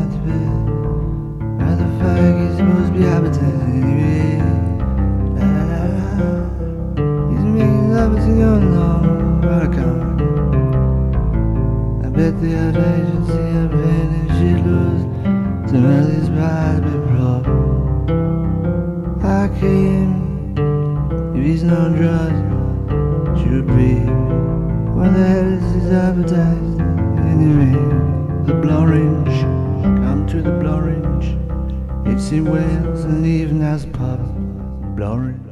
out to bed. Where the fuck is supposed to be habitat anyway? He's making love with your long welcome. I bet the other agency I've been in shitloads to know this bride before. I came, if he's no drug, should be. What the hell is his appetite? Anyway, the Blorange, come to the Blorange. It's in Wales and even has a pub, Blorange.